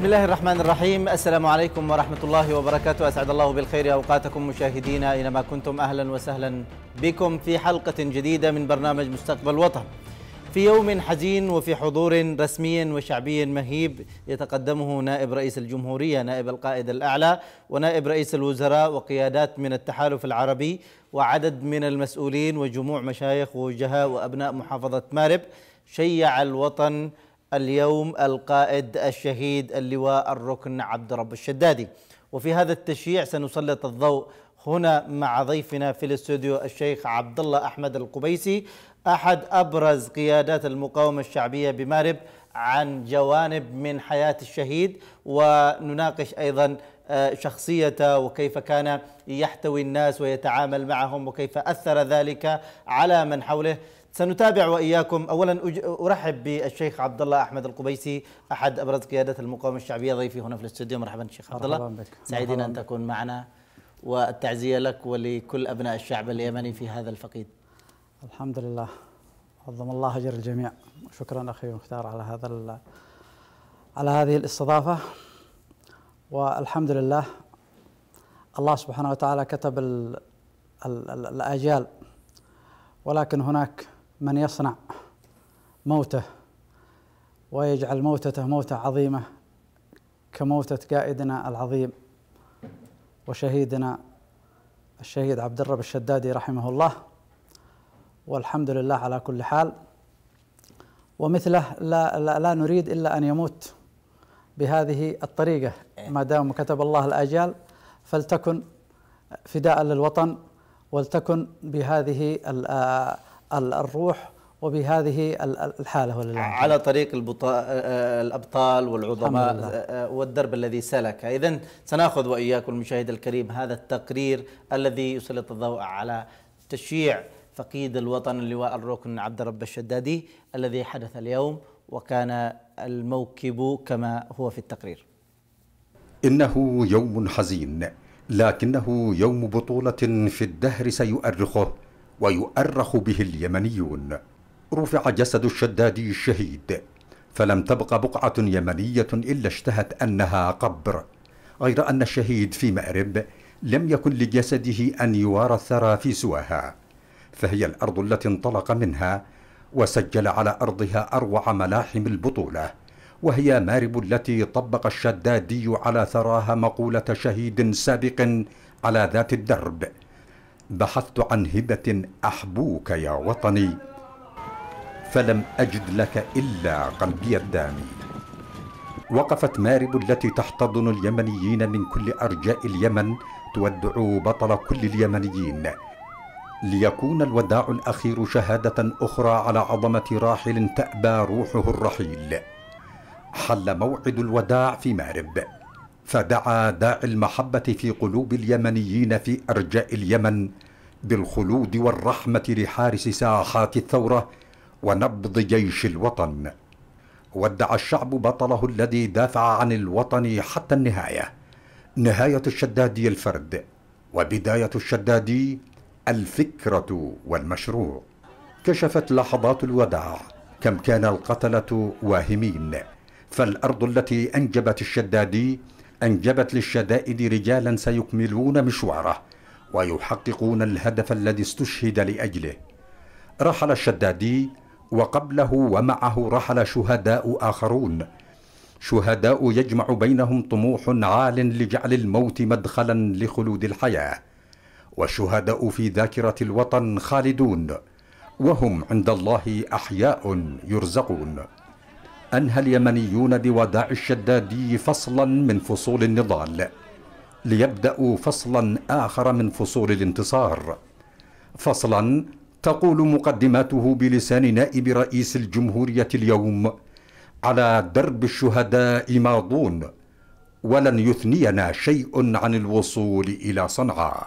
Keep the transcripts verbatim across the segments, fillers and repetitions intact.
بسم الله الرحمن الرحيم. السلام عليكم ورحمة الله وبركاته. أسعد الله بالخير أوقاتكم مشاهدينا أينما كنتم. أهلا وسهلا بكم في حلقة جديدة من برنامج مستقبل وطن، في يوم حزين وفي حضور رسمي وشعبي مهيب يتقدمه نائب رئيس الجمهورية، نائب القائد الأعلى، ونائب رئيس الوزراء، وقيادات من التحالف العربي، وعدد من المسؤولين وجموع مشايخ ووجهاء وأبناء محافظة مارب. شيع الوطن اليوم القائد الشهيد اللواء الركن عبد رب الشدادي، وفي هذا التشييع سنسلط الضوء هنا مع ضيفنا في الاستوديو الشيخ عبد الله أحمد القبيسي، أحد أبرز قيادات المقاومة الشعبية بمارب، عن جوانب من حياة الشهيد، ونناقش أيضا شخصيته وكيف كان يحتوي الناس ويتعامل معهم وكيف أثر ذلك على من حوله. سنتابع وإياكم. أولا أرحب بالشيخ عبد الله أحمد القبيسي، أحد أبرز قيادات المقاومة الشعبية، ضيفي هنا في الاستوديو. مرحبا شيخ عبد الله، سعيدين أن تكون معنا، والتعزية لك ولكل أبناء الشعب اليمني في هذا الفقيد. الحمد لله، عظم الله أجر الجميع. شكرا أخي مختار على هذا على هذه الاستضافة. والحمد لله، الله سبحانه وتعالى كتب ال ال ال الآجال، ولكن هناك من يصنع موته ويجعل موتته موتة عظيمة كموتة قائدنا العظيم وشهيدنا الشهيد عبد الرب الشدادي رحمه الله، والحمد لله على كل حال. ومثله لا, لا, لا نريد إلا أن يموت بهذه الطريقة، ما دام كتب الله الآجال فلتكن فداء للوطن، ولتكن بهذه الروح وبهذه الحالة. ولله على طريق الأبطال والعظماء والدرب الذي سلك. إذن سنأخذ وإياكم المشاهد الكريم هذا التقرير الذي يسلط الضوء على تشييع فقيد الوطن اللواء الركن عبد الرب الشدادي الذي حدث اليوم، وكان الموكب كما هو في التقرير. إنه يوم حزين، لكنه يوم بطولة في الدهر سيؤرخه ويؤرخ به اليمنيون. رفع جسد الشدادي الشهيد، فلم تبق بقعة يمنية إلا اشتهت أنها قبر، غير أن الشهيد في مأرب لم يكن لجسده أن يوارى الثرى في سواها، فهي الأرض التي انطلق منها وسجل على أرضها أروع ملاحم البطولة، وهي مارب التي طبق الشدادي على ثراها مقولة شهيد سابق على ذات الدرب: بحثت عن هبة أحبوك يا وطني، فلم أجد لك إلا قلبي الدامي. وقفت مارب التي تحتضن اليمنيين من كل أرجاء اليمن تودع بطل كل اليمنيين، ليكون الوداع الأخير شهادة أخرى على عظمة راحل تأبى روحه الرحيل. حل موعد الوداع في مارب، فدعا داعي المحبة في قلوب اليمنيين في أرجاء اليمن بالخلود والرحمة لحارس ساحات الثورة ونبض جيش الوطن. ودع الشعب بطله الذي دافع عن الوطن حتى النهاية، نهاية الشدادي الفرد وبداية الشدادي الفكرة والمشروع. كشفت لحظات الوداع كم كان القتلة واهمين، فالأرض التي أنجبت الشدادي أنجبت للشدائد رجالا سيكملون مشواره ويحققون الهدف الذي استشهد لأجله. رحل الشدادي، وقبله ومعه رحل شهداء آخرون، شهداء يجمع بينهم طموح عال لجعل الموت مدخلا لخلود الحياة، والشهداء في ذاكرة الوطن خالدون، وهم عند الله أحياء يرزقون. أنهى اليمنيون بوداع الشدادي فصلا من فصول النضال، ليبدأوا فصلا آخر من فصول الانتصار، فصلا تقول مقدماته بلسان نائب رئيس الجمهورية اليوم: على درب الشهداء ماضون، ولن يثنينا شيء عن الوصول إلى صنعاء.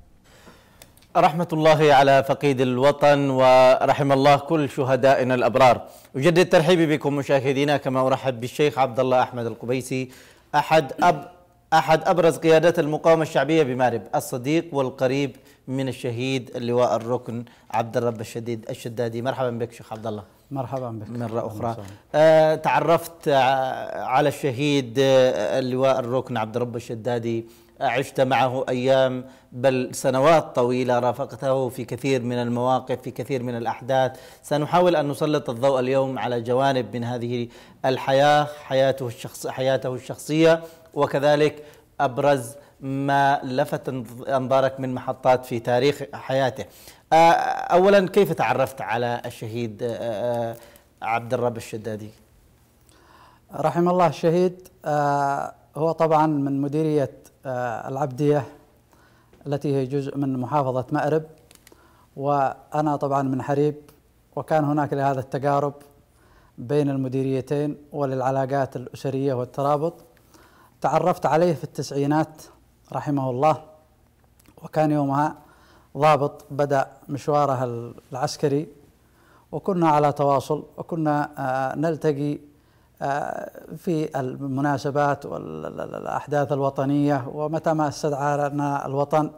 رحمة الله على فقيد الوطن، ورحم الله كل شهدائنا الأبرار. أجدد ترحيبي بكم مشاهدينا، كما أرحب بالشيخ عبد الله أحمد القبيسي، أحد أب أحد أبرز قيادات المقاومة الشعبية بمارب، الصديق والقريب من الشهيد اللواء الركن عبد الرب الشديد الشدادي. مرحبا بك شيخ عبد الله. مرحبا بك مرة أخرى. آه تعرفت على الشهيد آه اللواء الركن عبد الرب الشدادي، عشت معه أيام بل سنوات طويلة، رافقته في كثير من المواقف، في كثير من الأحداث. سنحاول أن نسلط الضوء اليوم على جوانب من هذه الحياة، حياته الشخص حياته الشخصية، وكذلك أبرز ما لفت أنظارك من محطات في تاريخ حياته. أولا، كيف تعرفت على الشهيد عبد الرب الشدادي؟ رحم الله الشهيد. هو طبعا من مديرية العبدية التي هي جزء من محافظة مأرب، وأنا طبعا من حريب، وكان هناك لهذا التقارب بين المديريتين وللعلاقات الأسرية والترابط. تعرفت عليه في التسعينات رحمه الله، وكان يومها ضابط بدأ مشواره العسكري، وكنا على تواصل، وكنا نلتقي في المناسبات والأحداث الوطنية ومتى ما استدعانا الوطن،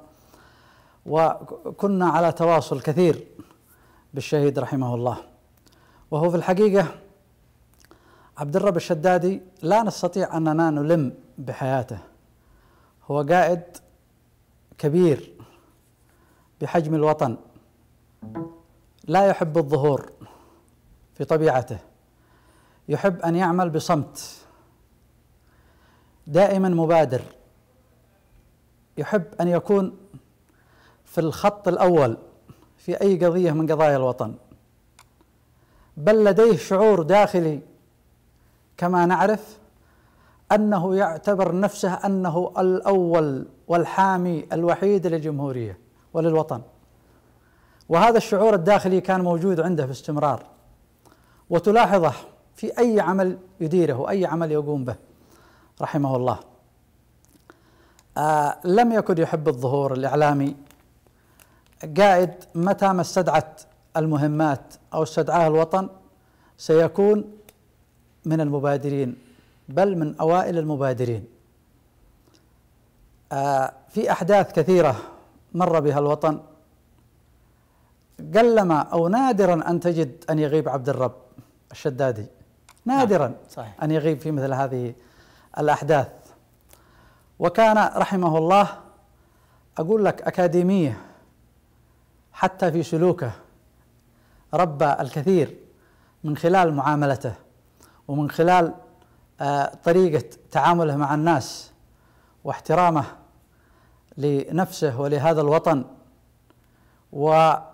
وكنا على تواصل كثير بالشهيد رحمه الله. وهو في الحقيقة عبد الرب الشدادي لا نستطيع أننا نلم بحياته. هو قائد كبير بحجم الوطن، لا يحب الظهور في طبيعته، يحب أن يعمل بصمت، دائما مبادر، يحب أن يكون في الخط الأول في أي قضية من قضايا الوطن، بل لديه شعور داخلي كما نعرف أنه يعتبر نفسه أنه الأول والحامي الوحيد للجمهورية وللوطن، وهذا الشعور الداخلي كان موجود عنده باستمرار، وتلاحظه في أي عمل يديره وأي عمل يقوم به رحمه الله. آه لم يكن يحب الظهور الإعلامي، قائد متى ما استدعت المهمات أو استدعاه الوطن سيكون من المبادرين، بل من أوائل المبادرين. آه في أحداث كثيرة مر بها الوطن، قلما أو نادرا أن تجد أن يغيب عبد الرب الشدادي، نادرا نعم. صحيح. أن يغيب في مثل هذه الأحداث. وكان رحمه الله أقول لك أكاديمية حتى في سلوكه، ربى الكثير من خلال معاملته ومن خلال آه طريقة تعامله مع الناس واحترامه لنفسه ولهذا الوطن. ولا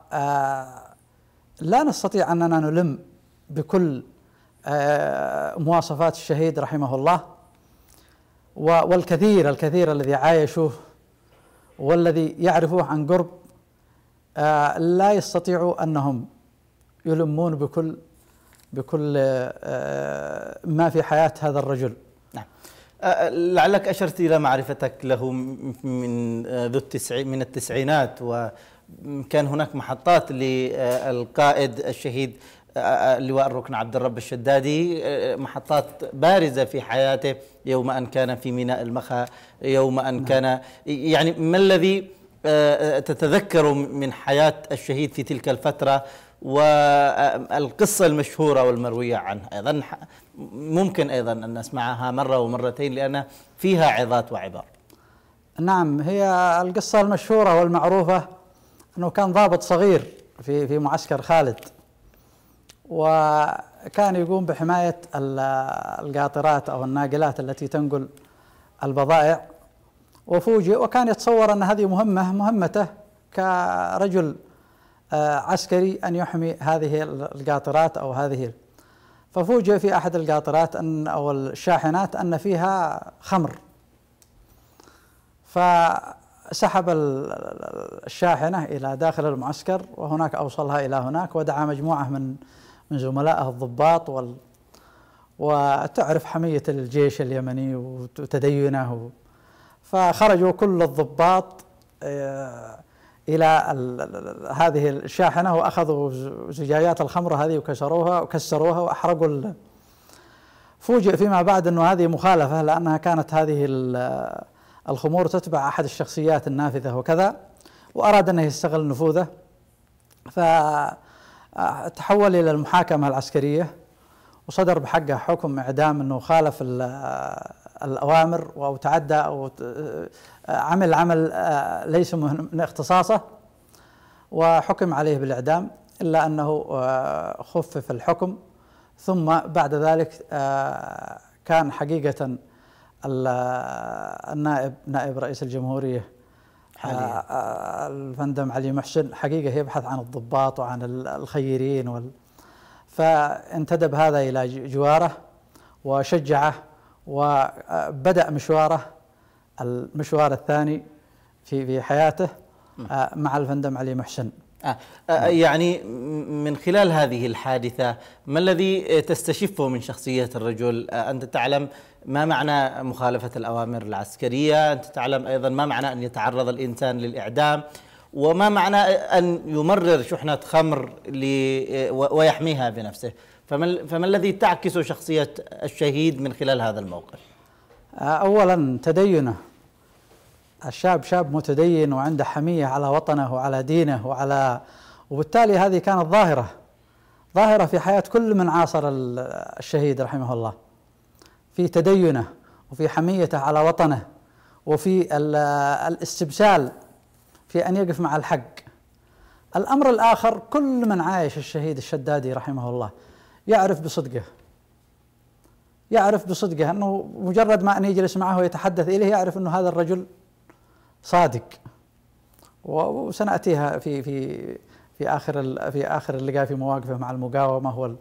نستطيع أننا نلم بكل آه مواصفات الشهيد رحمه الله، والكثير الكثير الذي عايشوه والذي يعرفوه عن قرب آه لا يستطيعوا أنهم يلمون بكل بكل آه ما في حياة هذا الرجل. نعم. آه لعلك أشرت إلى معرفتك له من آه ذو التسع من التسعينات، وكان هناك محطات للقائد الشهيد اللواء الركن عبد الرب الشدادي، محطات بارزة في حياته، يوم أن كان في ميناء المخا، يوم أن كان يعني ما الذي تتذكر من حياة الشهيد في تلك الفترة، والقصة المشهورة والمروية عنه أيضا ممكن أيضا أن نسمعها مرة ومرتين لأن فيها عظات وعبر. نعم، هي القصة المشهورة والمعروفة أنه كان ضابط صغير في في معسكر خالد، وكان يقوم بحماية القاطرات أو الناقلات التي تنقل البضائع، وفوجئ وكان يتصور أن هذه مهمة مهمته كرجل عسكري أن يحمي هذه القاطرات أو هذه، ففوجئ في أحد القاطرات أن أو الشاحنات أن فيها خمر، فسحب الشاحنة إلى داخل المعسكر، وهناك أوصلها إلى هناك، ودعا مجموعة من من زملائه الضباط وال وتعرف حمية الجيش اليمني وتدينه، فخرجوا كل الضباط إلى هذه الشاحنة وأخذوا زجاجات الخمر هذه وكسروها وكسروها وأحرقوا. فوجئ فيما بعد أنه هذه مخالفة، لأنها كانت هذه الخمور تتبع أحد الشخصيات النافذة وكذا، وأراد أنه يستغل نفوذه، ف تحول إلى المحاكمة العسكرية وصدر بحقه حكم إعدام أنه خالف الأوامر أو تعدى أو عمل عمل ليس من اختصاصه، وحكم عليه بالإعدام، إلا أنه خفف الحكم. ثم بعد ذلك كان حقيقة النائب نائب رئيس الجمهورية الفندم علي محسن حقيقة يبحث عن الضباط وعن الخيرين وال فانتدب هذا إلى جواره وشجعه، وبدأ مشواره المشوار الثاني في في حياته مع الفندم علي محسن. آه يعني من خلال هذه الحادثة ما الذي تستشفه من شخصية الرجل؟ آه أنت تعلم ما معنى مخالفة الأوامر العسكرية، أنت تعلم أيضا ما معنى أن يتعرض الإنسان للإعدام، وما معنى أن يمرر شحنة خمر ويحميها بنفسه. فما, فما الذي تعكس شخصية الشهيد من خلال هذا الموقف؟ أولا تدينه، الشاب شاب متدين وعنده حمية على وطنه وعلى دينه وعلى، وبالتالي هذه كانت ظاهرة ظاهرة في حياة كل من عاصر الشهيد رحمه الله، في تدينه وفي حميته على وطنه وفي الاستبسال في أن يقف مع الحق. الأمر الآخر، كل من عايش الشهيد الشدادي رحمه الله يعرف بصدقه، يعرف بصدقه أنه مجرد ما أن يجلس معه ويتحدث إليه يعرف أنه هذا الرجل صادق. وسنأتيها في في في آخر في آخر اللقاء في مواقفه مع المقاومة. هو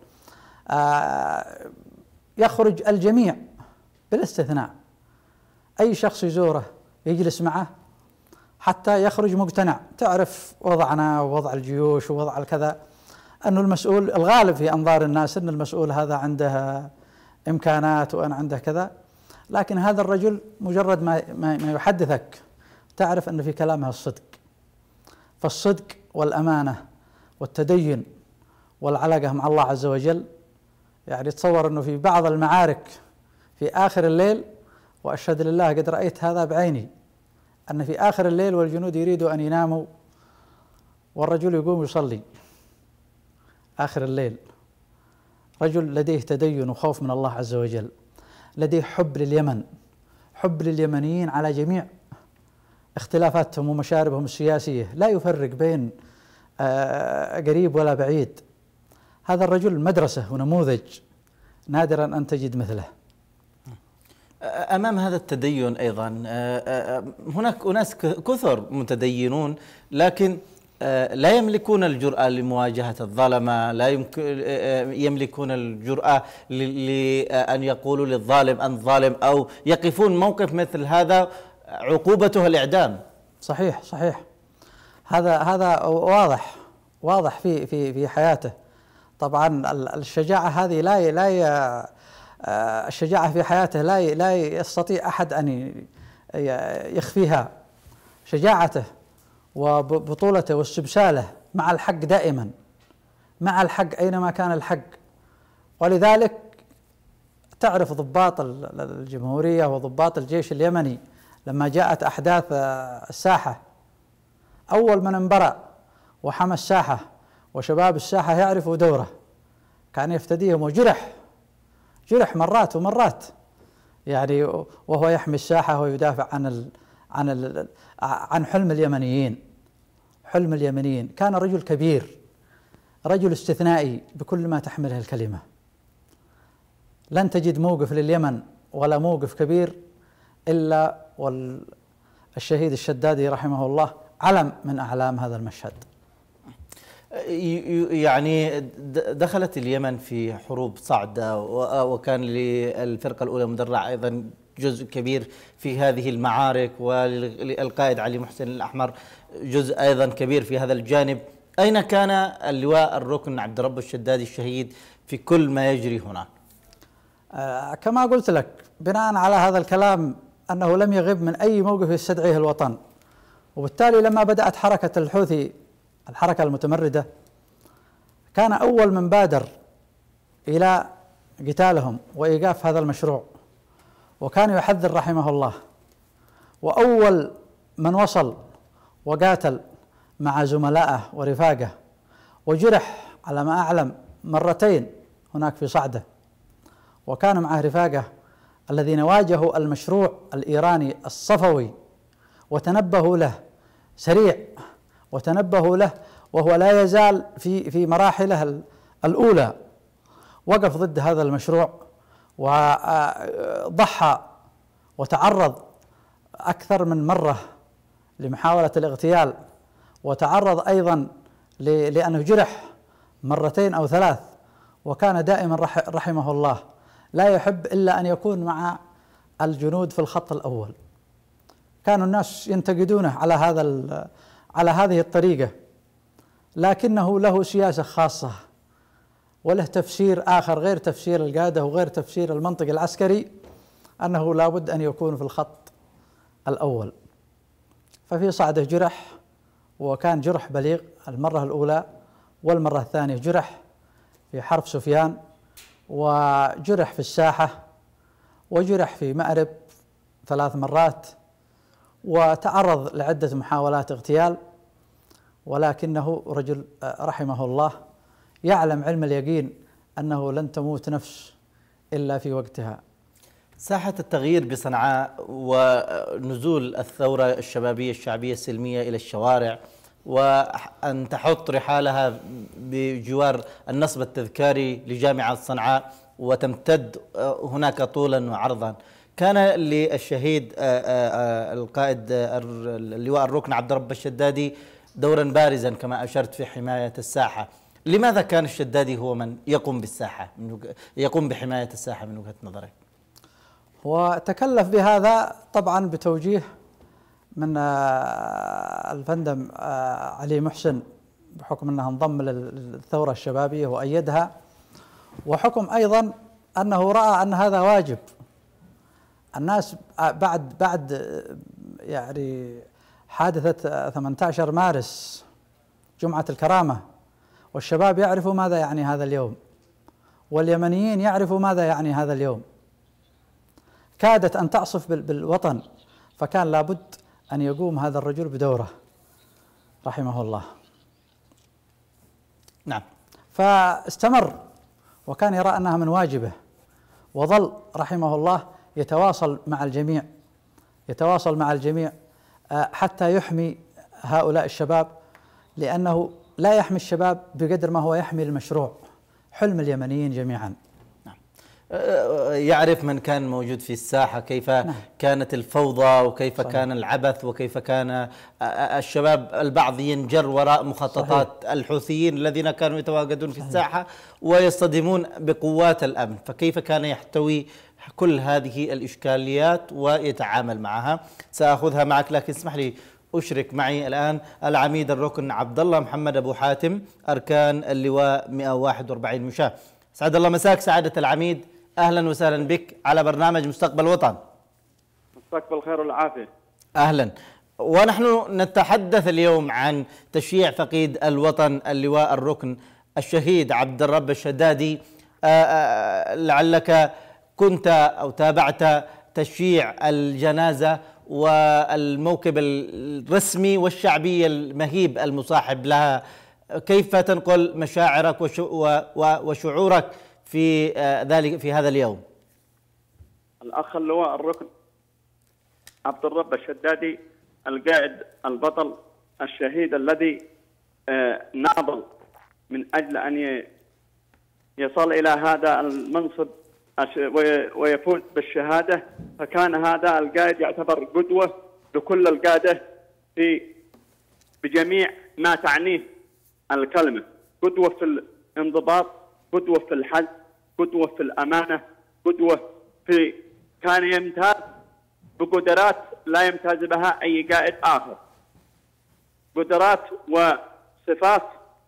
آه يخرج الجميع بلا استثناء، أي شخص يزوره يجلس معه حتى يخرج مقتنع. تعرف وضعنا ووضع الجيوش ووضع الكذا، أنه المسؤول الغالب في أنظار الناس أن المسؤول هذا عنده إمكانات وأن عنده كذا، لكن هذا الرجل مجرد ما ما يحدثك تعرف أن في كلامه الصدق. فالصدق والأمانة والتدين والعلاقة مع الله عز وجل، يعني تصور أنه في بعض المعارك في آخر الليل، وأشهد لله قد رأيت هذا بعيني، أن في آخر الليل والجنود يريدوا أن يناموا والرجل يقوم يصلي آخر الليل. رجل لديه تدين وخوف من الله عز وجل، لديه حب لليمن، حب لليمنيين على جميع اختلافاتهم ومشاربهم السياسية، لا يفرق بين قريب ولا بعيد. هذا الرجل مدرسة ونموذج نادرا أن تجد مثله. أمام هذا التدين أيضا هناك أناس كثر متدينون لكن لا يملكون الجرأة لمواجهة الظلمة، لا يملكون الجرأة لأن يقولوا للظالم أنت ظالم، أو يقفون موقف مثل هذا عقوبته الإعدام. صحيح صحيح، هذا هذا واضح واضح في في في حياته. طبعا الشجاعة هذه لا لا الشجاعة في حياته لا لا يستطيع أحد أن يخفيها. شجاعته وبطولته واستبساله مع الحق دائما، مع الحق أينما كان الحق. ولذلك تعرف ضباط الجمهورية وضباط الجيش اليمني لما جاءت أحداث الساحة، أول من انبرأ وحمى الساحة وشباب الساحة يعرفوا دوره، كان يفتديهم وجرح جرح مرات ومرات، يعني وهو يحمي الساحة ويدافع عن ال عن ال عن حلم اليمنيين. حلم اليمنيين، كان رجل كبير، رجل استثنائي بكل ما تحمله الكلمة. لن تجد موقف لليمن ولا موقف كبير إلا والشهيد الشدادي رحمه الله علم من أعلام هذا المشهد. يعني دخلت اليمن في حروب صعدة، وكان للفرقة الأولى مدرعة أيضا جزء كبير في هذه المعارك، وللقائد علي محسن الأحمر جزء أيضا كبير في هذا الجانب. أين كان اللواء الركن عبد رب الشدادي الشهيد في كل ما يجري هناك؟ آه كما قلت لك، بناء على هذا الكلام أنه لم يغب من أي موقف يستدعيه الوطن، وبالتالي لما بدأت حركة الحوثي الحركة المتمردة كان أول من بادر إلى قتالهم وإيقاف هذا المشروع، وكان يحذر رحمه الله، وأول من وصل وقاتل مع زملائه ورفاقه وجرح على ما أعلم مرتين هناك في صعدة، وكان معه رفاقه الذين واجهوا المشروع الإيراني الصفوي وتنبهوا له سريع، وتنبهوا له وهو لا يزال في في مراحله الأولى، وقف ضد هذا المشروع وضحى وتعرض أكثر من مرة لمحاولة الاغتيال، وتعرض أيضا لأنه جرح مرتين أو ثلاث، وكان دائما رحمه الله لا يحب إلا أن يكون مع الجنود في الخط الأول. كانوا الناس ينتقدونه على هذا على هذه الطريقة، لكنه له سياسة خاصة وله تفسير آخر غير تفسير القادة وغير تفسير المنطق العسكري، أنه لا بد أن يكون في الخط الأول. ففي صعده جرح، وكان جرح بليغ المرة الأولى، والمرة الثانية جرح في حرب سفيان، وجرح في الساحة، وجرح في مأرب ثلاث مرات، وتعرض لعدة محاولات اغتيال، ولكنه رجل رحمه الله يعلم علم اليقين أنه لن تموت نفس إلا في وقتها. ساحة التغيير بصنعاء ونزول الثورة الشبابية الشعبية السلمية إلى الشوارع، وأن تحط رحالها بجوار النصب التذكاري لجامعة صنعاء وتمتد هناك طولا وعرضا، كان للشهيد القائد اللواء الركن عبد الرب الشدادي دورا بارزا كما أشرت في حماية الساحة. لماذا كان الشدادي هو من يقوم بالساحة، يقوم بحماية الساحة من وجهة نظرك؟ وتكلف بهذا طبعا بتوجيه من الفندم علي محسن، بحكم أنه انضم للثورة الشبابية وأيدها، وحكم أيضا أنه رأى أن هذا واجب. الناس بعد بعد يعني حادثة ثمانية عشر مارس جمعة الكرامة، والشباب يعرفوا ماذا يعني هذا اليوم، واليمنيين يعرفوا ماذا يعني هذا اليوم، كادت أن تعصف بالوطن، فكان لابد أن يقوم هذا الرجل بدوره رحمه الله. نعم. فاستمر وكان يرى أنها من واجبه، وظل رحمه الله يتواصل مع الجميع يتواصل مع الجميع حتى يحمي هؤلاء الشباب، لأنه لا يحمي الشباب بقدر ما هو يحمي المشروع، حلم اليمنيين جميعا. يعرف من كان موجود في الساحة كيف نعم. كانت الفوضى، وكيف صحيح. كان العبث، وكيف كان الشباب البعض ينجر وراء مخططات صحيح. الحوثيين الذين كانوا يتواجدون في صحيح. الساحة ويصطدمون بقوات الأمن، فكيف كان يحتوي كل هذه الإشكاليات ويتعامل معها. سأخذها معك، لكن اسمح لي أشرك معي الآن العميد الركن عبد الله محمد أبو حاتم، أركان اللواء مئة وواحد وأربعين مشاة. سعد الله مساك سعادة العميد، أهلا وسهلا بك على برنامج مستقبل وطن. مساك بالخير والعافية. أهلا. ونحن نتحدث اليوم عن تشييع فقيد الوطن اللواء الركن الشهيد عبد الرب الشدادي. لعلك كنت أو تابعت تشييع الجنازة والموكب الرسمي والشعبي المهيب المصاحب لها، كيف تنقل مشاعرك وشعورك في ذلك في هذا اليوم؟ الأخ اللواء الركن عبد الرب الشدادي، القائد البطل الشهيد الذي ناضل من أجل أن يصل إلى هذا المنصب ويفوز بالشهادة، فكان هذا القائد يعتبر قدوة لكل القادة في بجميع ما تعنيه الكلمة، قدوة في الانضباط، قدوة في الحج، قدوة في الأمانة، قدوة في كان يمتاز بقدرات لا يمتاز بها أي قائد آخر، قدرات وصفات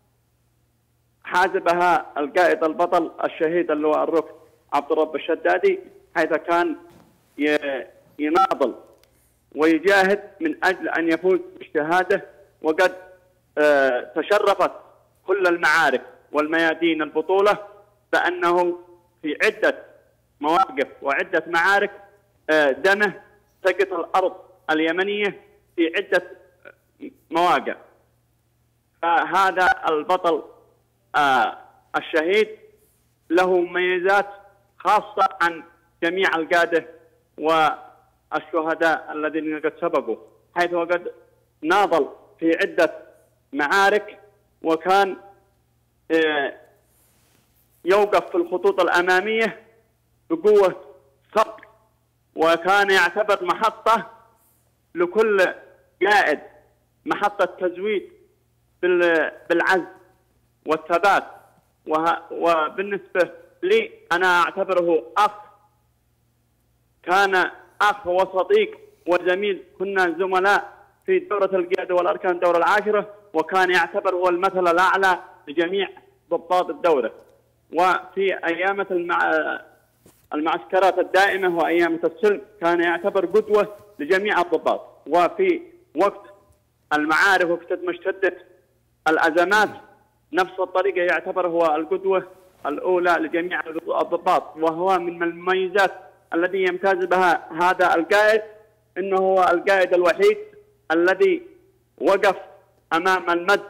حازبها القائد البطل الشهيد اللواء الركن عبد الرب الشدادي، حيث كان يناضل ويجاهد من أجل أن يفوز بالشهادة، وقد تشرفت كل المعارك والميادين البطولة بأنه في عدة مواقف وعدة معارك دمه سقط الأرض اليمنية في عدة مواقع. فهذا البطل آه الشهيد له مميزات خاصة عن جميع القادة والشهداء الذين قد سبقوا، حيث وقد ناضل في عدة معارك، وكان يوقف في الخطوط الأمامية بقوة صقر، وكان يعتبر محطة لكل قائد، محطة تزويد بالعزم والثبات. وبالنسبة لي أنا أعتبره أخ، كان أخ وصديق وزميل، كنا زملاء في دورة القيادة والأركان الدورة العاشرة، وكان يعتبر هو المثل الأعلى لجميع ضباط الدورة. وفي أيام المع... المعسكرات الدائمة وأيام السلم كان يعتبر قدوة لجميع الضباط. وفي وقت المعارك وقت ما اشتدت الأزمات نفس الطريقة يعتبر هو القدوة الأولى لجميع الضباط. وهو من المميزات الذي يمتاز بها هذا القائد إنه هو القائد الوحيد الذي وقف أمام المد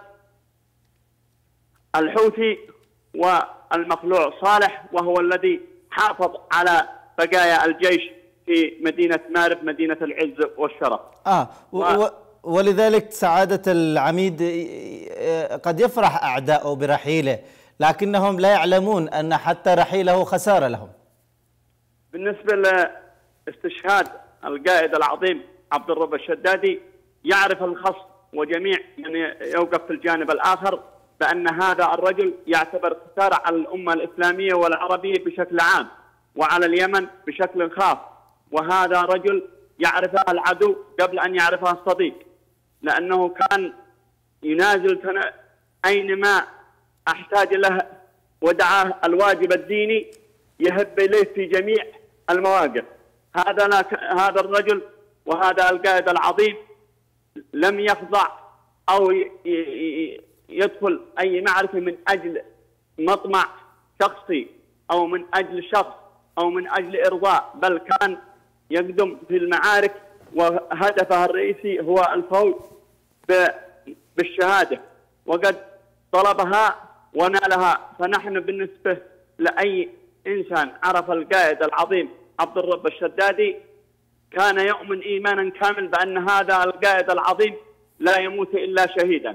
الحوثي والمخلوع صالح، وهو الذي حافظ على بقايا الجيش في مدينة مارب، مدينة العز والشرف. آه و ولذلك سعادة العميد قد يفرح أعداؤه برحيله، لكنهم لا يعلمون أن حتى رحيله خسارة لهم. بالنسبة لاستشهاد القائد العظيم عبد الرب الشدادي، يعرف الخصم وجميع من يوقف في الجانب الآخر بأن هذا الرجل يعتبر خسارة على الأمة الإسلامية والعربية بشكل عام، وعلى اليمن بشكل خاص. وهذا رجل يعرفه العدو قبل أن يعرفه الصديق، لأنه كان ينازل أينما أحتاج له، ودعاه الواجب الديني يهب إليه في جميع المواقف. هذا هذا الرجل وهذا القائد العظيم لم يخضع أو يدخل أي معركة من أجل مطمع شخصي أو من أجل شخص أو من أجل إرضاء، بل كان يقدم في المعارك وهدفه الرئيسي هو الفوز بالشهادة، وقد طلبها ونالها. فنحن بالنسبة لأي إنسان عرف القائد العظيم عبد الرب الشدادي كان يؤمن إيمانا كامل بأن هذا القائد العظيم لا يموت إلا شهيدا.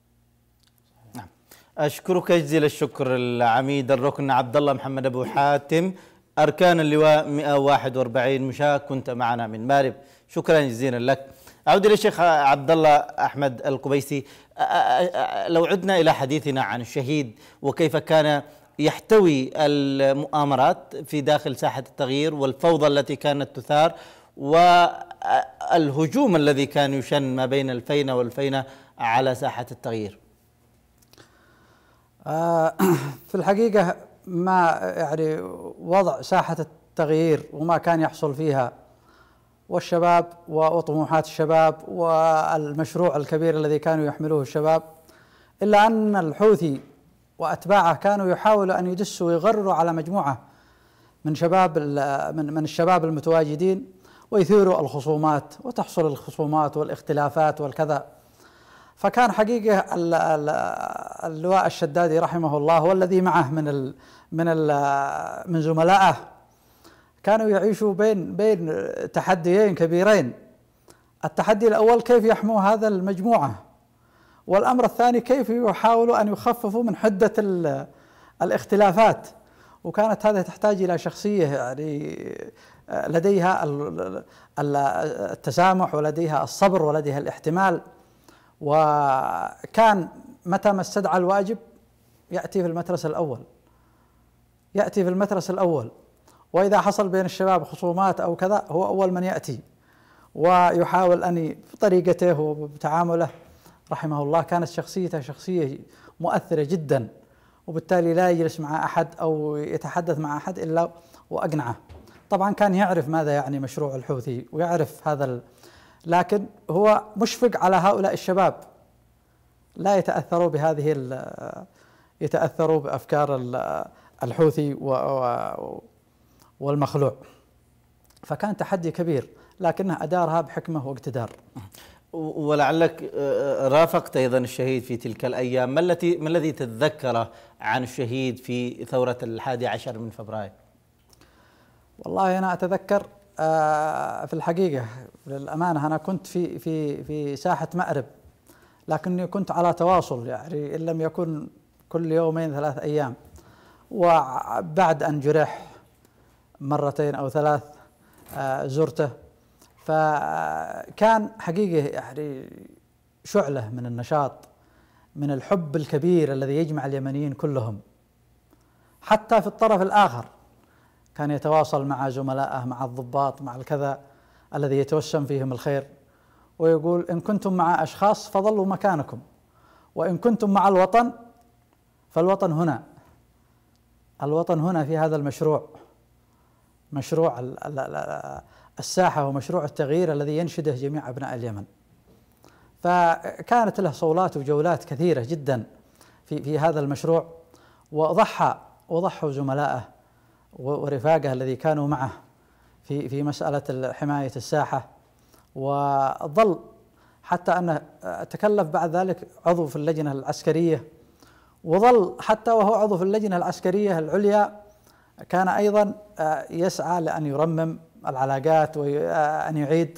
أشكرك جزيل الشكر العميد الركن عبد الله محمد أبو حاتم، أركان اللواء مئة وواحد وأربعين مشاة، كنت معنا من مارب، شكرا جزيلا لك. أعود إلى الشيخ عبد الله أحمد القبيسي، لو عدنا إلى حديثنا عن الشهيد وكيف كان يحتوي المؤامرات في داخل ساحة التغيير والفوضى التي كانت تثار والهجوم الذي كان يشن ما بين الفينة والفينة على ساحة التغيير. في الحقيقة ما يعني وضع ساحة التغيير وما كان يحصل فيها والشباب وطموحات الشباب والمشروع الكبير الذي كانوا يحملوه الشباب، إلا أن الحوثي وأتباعه كانوا يحاولوا أن يدسوا ويغرروا على مجموعة من شباب من من الشباب المتواجدين ويثيروا الخصومات وتحصل الخصومات والاختلافات والكذا. فكان حقيقة اللواء الشدادي رحمه الله والذي معه من ال من ال من زملائه كانوا يعيشوا بين بين تحديين كبيرين. التحدي الأول كيف يحموا هذا المجموعة، والأمر الثاني كيف يحاولوا أن يخففوا من حدة الاختلافات. وكانت هذه تحتاج إلى شخصية يعني لديها التسامح ولديها الصبر ولديها الاحتمال. وكان متى ما استدعى الواجب يأتي في المترس الأول يأتي في المترس الأول وإذا حصل بين الشباب خصومات أو كذا هو أول من يأتي ويحاول أن بطريقته وبتعامله رحمه الله كانت شخصيته شخصية مؤثرة جدا، وبالتالي لا يجلس مع أحد أو يتحدث مع أحد إلا وأقنعه. طبعا كان يعرف ماذا يعني مشروع الحوثي ويعرف هذا ال... لكن هو مشفق على هؤلاء الشباب لا يتأثروا بهذه ال... يتأثروا بأفكار الحوثي و... والمخلوع. فكان تحدي كبير لكنه أدارها بحكمة واقتدار. ولعلك رافقت أيضا الشهيد في تلك الأيام، ما التي ما الذي تتذكره عن الشهيد في ثورة الحادي عشر من فبراير؟ والله أنا أتذكر في الحقيقة للأمانة أنا كنت في في في ساحة مأرب، لكني كنت على تواصل يعني إن لم يكن كل يومين ثلاث أيام، وبعد أن جرح مرتين أو ثلاث زرته، فكان حقيقة يعني شعلة من النشاط، من الحب الكبير الذي يجمع اليمنيين كلهم. حتى في الطرف الآخر كان يتواصل مع زملائه، مع الضباط، مع الكذا الذي يتوسم فيهم الخير، ويقول إن كنتم مع أشخاص فظلوا مكانكم، وإن كنتم مع الوطن فالوطن هنا، الوطن هنا في هذا المشروع، مشروع الساحة ومشروع التغيير الذي ينشده جميع أبناء اليمن. فكانت له صولات وجولات كثيرة جدا في في هذا المشروع، وضحى وضحوا زملائه ورفاقه الذي كانوا معه في في مسألة حماية الساحة، وظل حتى أنه تكلف بعد ذلك عضو في اللجنة العسكرية، وظل حتى وهو عضو في اللجنة العسكرية العليا كان أيضا يسعى لأن يرمم العلاقات وأن يعيد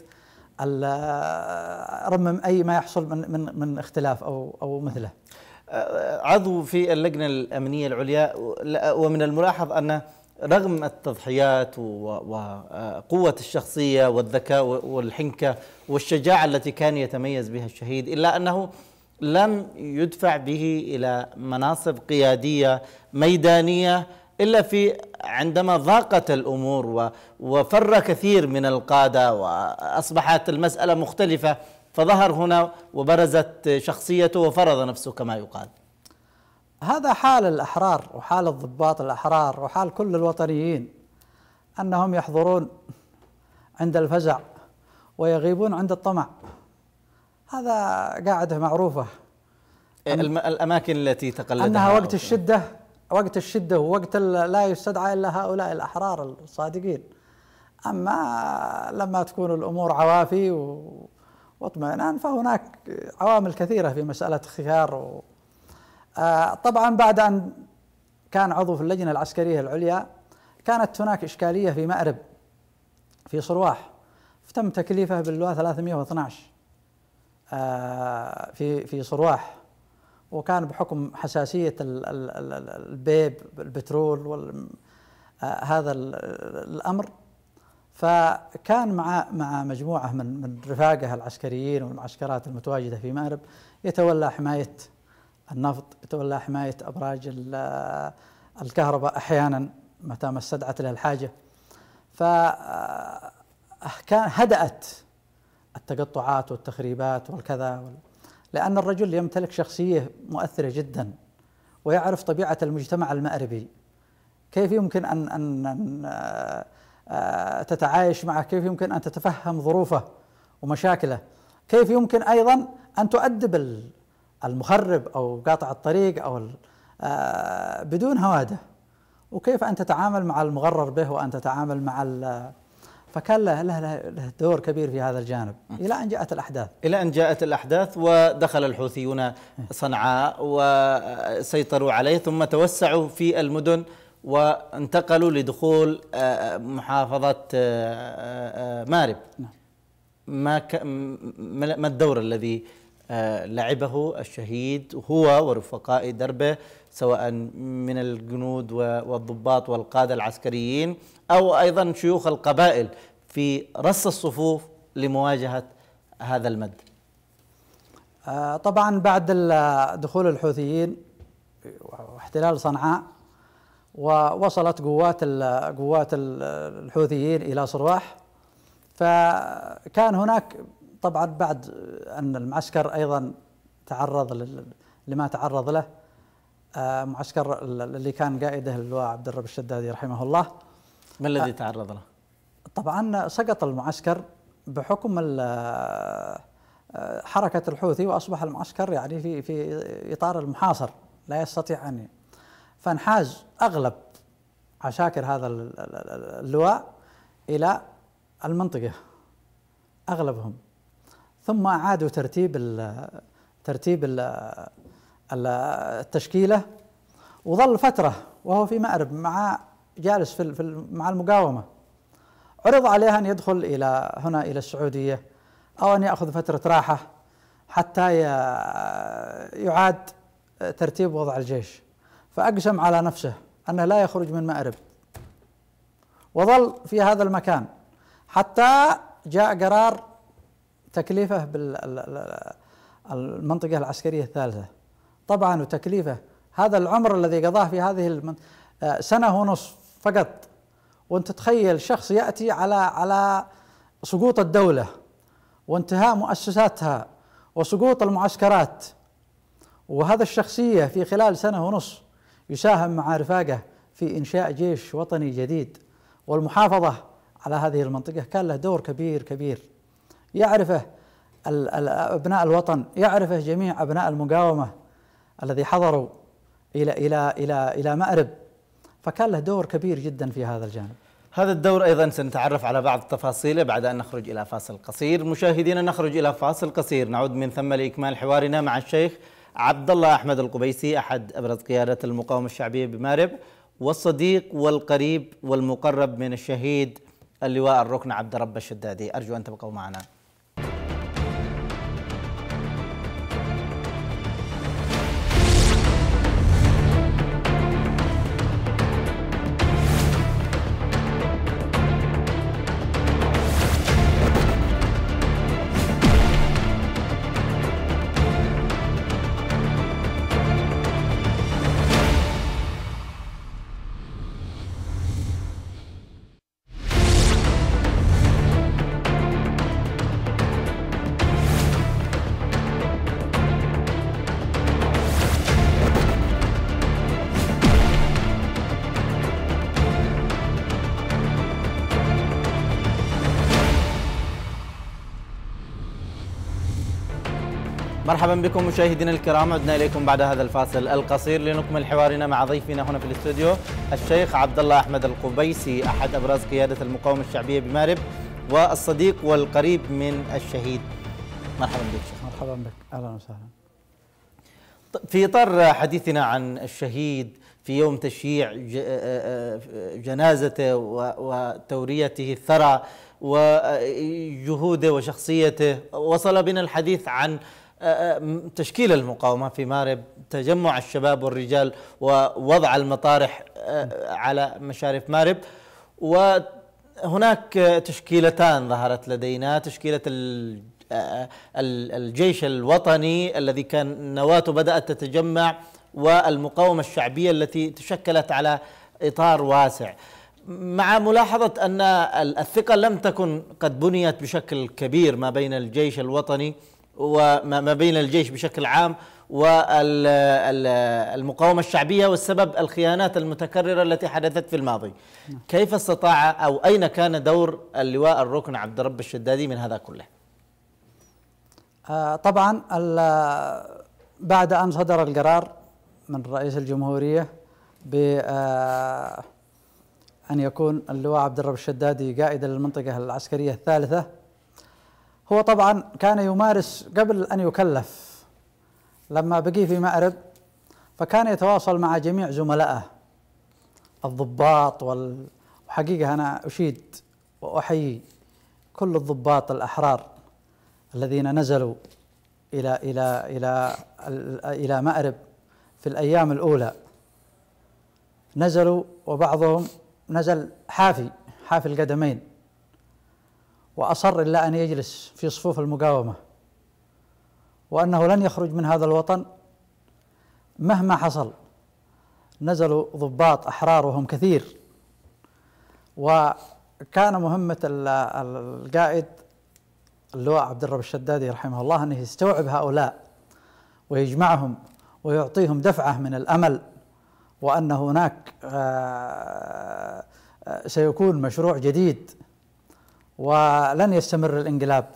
رمم أي ما يحصل من من من اختلاف أو أو مثله. عضو في اللجنة الأمنية العليا، ومن الملاحظ أن رغم التضحيات وقوة الشخصية والذكاء والحنكة والشجاعة التي كان يتميز بها الشهيد، إلا أنه لم يدفع به إلى مناصب قيادية ميدانية إلا في عندما ضاقت الأمور وفر كثير من القادة وأصبحت المسألة مختلفة، فظهر هنا وبرزت شخصيته وفرض نفسه كما يقال. هذا حال الأحرار وحال الضباط الأحرار وحال كل الوطنيين، أنهم يحضرون عند الفزع ويغيبون عند الطمع. هذا قاعدة معروفة. الأماكن التي تقلدها أنها وقت الشدة، وقت الشدة ووقت لا يستدعى إلا هؤلاء الأحرار الصادقين. أما لما تكون الأمور عوافي واطمئنان فهناك عوامل كثيرة في مسألة خيار و آه طبعا بعد أن كان عضو في اللجنة العسكرية العليا كانت هناك إشكالية في مأرب في صرواح، فتم تكليفه باللواء ثلاثمئة واثني عشر آه في في صرواح، وكان بحكم حساسية البيب البترول وال آه هذا الأمر، فكان مع مع مجموعة من من رفاقه العسكريين والمعسكرات المتواجدة في مأرب يتولى حماية النفط، يتولى حماية أبراج الكهرباء أحيانا متى ما استدعت له الحاجة. فكان هدأت التقطعات والتخريبات والكذا، لأن الرجل يمتلك شخصية مؤثرة جدا ويعرف طبيعة المجتمع المأربي، كيف يمكن أن أن تتعايش معه، كيف يمكن أن تتفهم ظروفه ومشاكله، كيف يمكن أيضا أن تؤدب المخرب أو قاطع الطريق أو بدون هواده، وكيف أن تتعامل مع المغرر به وأن تتعامل مع فكان له, له, له دور كبير في هذا الجانب إلى أن جاءت الأحداث إلى أن جاءت الأحداث ودخل الحوثيون صنعاء وسيطروا عليه، ثم توسعوا في المدن وانتقلوا لدخول محافظة مأرب. ما ما الدور الذي لعبه الشهيد هو ورفقاء دربه سواء من الجنود والضباط والقادة العسكريين أو أيضا شيوخ القبائل في رص الصفوف لمواجهة هذا المد؟ طبعا بعد دخول الحوثيين واحتلال صنعاء ووصلت قوات قوات الحوثيين إلى صرواح، فكان هناك طبعا بعد أن المعسكر أيضا تعرض لما تعرض له، معسكر اللي كان قائده اللواء عبد الرب الشدادي رحمه الله. ما الذي تعرض له؟ طبعا سقط المعسكر بحكم حركة الحوثي، وأصبح المعسكر يعني في في إطار المحاصر لا يستطيع أن، فانحاز أغلب عساكر هذا اللواء إلى المنطقة أغلبهم، ثم أعادوا ترتيب ال ترتيب ال التشكيلة، وظل فترة وهو في مأرب مع جالس في مع المقاومة. عرض عليه أن يدخل إلى هنا إلى السعودية أو أن يأخذ فترة راحة حتى يعاد ترتيب وضع الجيش، فأقسم على نفسه أنه لا يخرج من مأرب، وظل في هذا المكان حتى جاء قرار تكليفه بالمنطقة العسكرية الثالثة. طبعا وتكليفه هذا العمر الذي قضاه في هذه المن... سنة ونصف فقط، وانت تخيل شخص يأتي على على سقوط الدولة وانتهاء مؤسساتها وسقوط المعسكرات، وهذا الشخصية في خلال سنة ونصف يساهم مع رفاقه في إنشاء جيش وطني جديد والمحافظة على هذه المنطقة. كان له دور كبير كبير، يعرفه أبناء الوطن، يعرفه جميع أبناء المقاومة الذي حضروا إلى إلى إلى إلى مأرب، فكان له دور كبير جدا في هذا الجانب. هذا الدور أيضا سنتعرف على بعض تفاصيله بعد أن نخرج إلى فاصل قصير. مشاهدينا نخرج إلى فاصل قصير، نعود من ثم لإكمال حوارنا مع الشيخ عبد الله أحمد القبيسي أحد أبرز قيادة المقاومة الشعبية بمأرب، والصديق والقريب والمقرب من الشهيد اللواء الركن عبد الرب الشدادي. أرجو أن تبقوا معنا. مرحبا بكم مشاهدينا الكرام، عدنا اليكم بعد هذا الفاصل القصير لنكمل حوارنا مع ضيفنا هنا في الاستوديو الشيخ عبد الله احمد القبيسي احد ابرز قياده المقاومه الشعبيه بمأرب والصديق والقريب من الشهيد. مرحبا بك شيخ. مرحبا بك، اهلا وسهلا. في اطار حديثنا عن الشهيد في يوم تشييع جنازته وتوريته الثرى وجهوده وشخصيته، وصل بنا الحديث عن تشكيل المقاومة في مأرب، تجمع الشباب والرجال ووضع المطارح على مشارف مأرب. وهناك تشكيلتان ظهرت لدينا، تشكيلة الجيش الوطني الذي كان نواته بدأت تتجمع، والمقاومة الشعبية التي تشكلت على إطار واسع، مع ملاحظة أن الثقة لم تكن قد بنيت بشكل كبير ما بين الجيش الوطني وما بين الجيش بشكل عام والمقاومة الشعبية، والسبب الخيانات المتكررة التي حدثت في الماضي. كيف استطاع أو أين كان دور اللواء الركن عبد الرب الشدادي من هذا كله؟ آه طبعا بعد أن صدر القرار من رئيس الجمهورية ب آه أن يكون اللواء عبد الرب الشدادي قائدا للمنطقة العسكرية الثالثة، هو طبعا كان يمارس قبل أن يكلف، لما بقي في مأرب فكان يتواصل مع جميع زملائه الضباط، وحقيقة أنا أشيد وأحيي كل الضباط الأحرار الذين نزلوا إلى إلى إلى إلى مأرب في الأيام الأولى، نزلوا وبعضهم نزل حافي حافي القدمين، وأصر إلا أن يجلس في صفوف المقاومة، وأنه لن يخرج من هذا الوطن مهما حصل. نزلوا ضباط أحرار وهم كثير، وكان مهمة القائد اللواء عبد الرب الشدادي رحمه الله أنه يستوعب هؤلاء ويجمعهم ويعطيهم دفعة من الأمل، وأن هناك سيكون مشروع جديد ولن يستمر الانقلاب.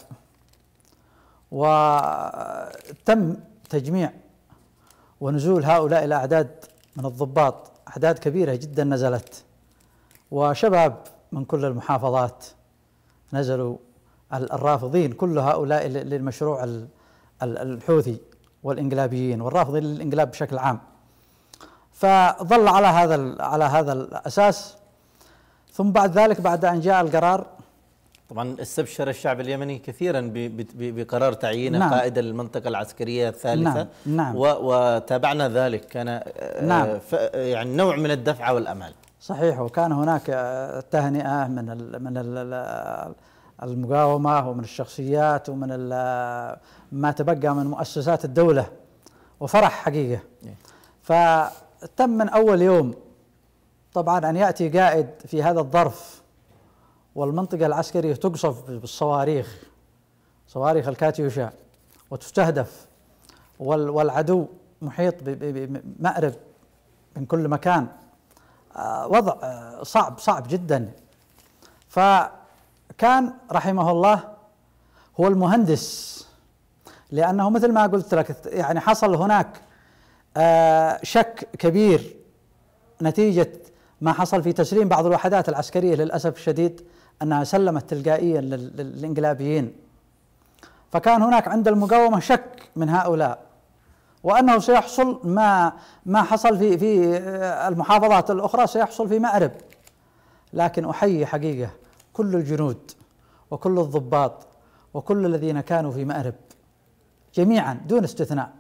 وتم تجميع ونزول هؤلاء الأعداد من الضباط، أعداد كبيرة جدا نزلت، وشباب من كل المحافظات نزلوا الرافضين كل هؤلاء للمشروع الحوثي والإنقلابيين والرافضين للإنقلاب بشكل عام. فظل على هذا على هذا الأساس. ثم بعد ذلك بعد أن جاء القرار، طبعا استبشر الشعب اليمني كثيرا بقرار تعيين نعم. قائد المنطقة العسكرية الثالثة. نعم. نعم. وتابعنا ذلك، كان نعم. يعني نوع من الدفعة والأمل. صحيح. وكان هناك تهنئة من من المقاومة ومن الشخصيات ومن ما تبقى من مؤسسات الدولة، وفرح حقيقة. فتم من أول يوم طبعا أن يأتي قائد في هذا الظرف والمنطقة العسكرية تقصف بالصواريخ، صواريخ الكاتيوشا، وتستهدف، والعدو محيط بمأرب من كل مكان. وضع صعب صعب جدا. فكان رحمه الله هو المهندس، لأنه مثل ما قلت لك يعني حصل هناك شك كبير نتيجة ما حصل في تسليم بعض الوحدات العسكرية للأسف الشديد، أنها سلمت تلقائيا للإنقلابيين. فكان هناك عند المقاومة شك من هؤلاء، وأنه سيحصل ما ما حصل في في المحافظات الأخرى سيحصل في مأرب. لكن أحيي حقيقة كل الجنود وكل الضباط وكل الذين كانوا في مأرب جميعا دون استثناء،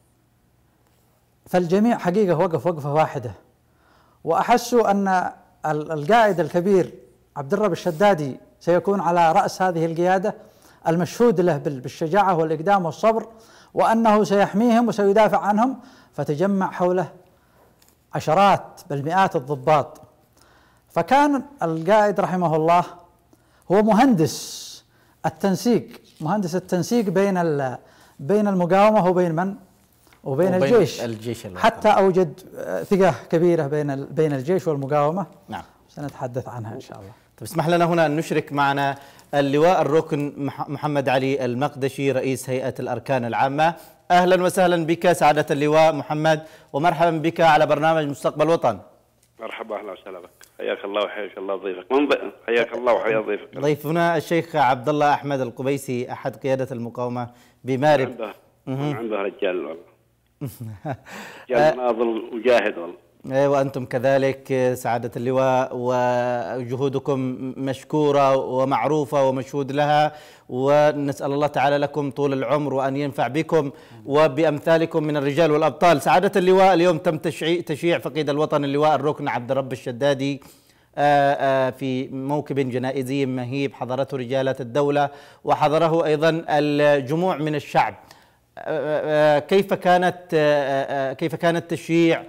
فالجميع حقيقة وقف وقفة واحدة، وأحسوا أن القائد الكبير عبد الرب الشدادي سيكون على رأس هذه القيادة المشهود له بالشجاعة والإقدام والصبر، وأنه سيحميهم وسيدافع عنهم. فتجمع حوله عشرات بل مئات الضباط. فكان القائد رحمه الله هو مهندس التنسيق، مهندس التنسيق بين بين المقاومة وبين من؟ وبين, وبين الجيش, الجيش حتى أوجد ثقة كبيرة بين بين الجيش والمقاومة. نعم، سنتحدث عنها إن شاء الله. طيب اسمح لنا هنا أن نشرك معنا اللواء الركن محمد علي المقدشي رئيس هيئة الأركان العامة. أهلا وسهلا بك سعادة اللواء محمد، ومرحبا بك على برنامج مستقبل وطن. مرحبا، أهلا وسهلا بك، حياك الله وحياك الله ضيفك. من حياك الله وحيا ضيفك. ضيفنا الشيخ عبد الله أحمد القبيسي أحد قيادة المقاومة بمارب. عنده عنده رجال والله، رجال ناضل وجاهد والله. وأنتم كذلك سعادة اللواء، وجهودكم مشكورة ومعروفة ومشهود لها، ونسأل الله تعالى لكم طول العمر وأن ينفع بكم وبأمثالكم من الرجال والأبطال. سعادة اللواء، اليوم تم تشييع فقيد الوطن اللواء الركن عبد الرب الشدادي في موكب جنائزي مهيب حضرته رجالة الدولة وحضره أيضا الجموع من الشعب. كيف كانت كيف كان التشييع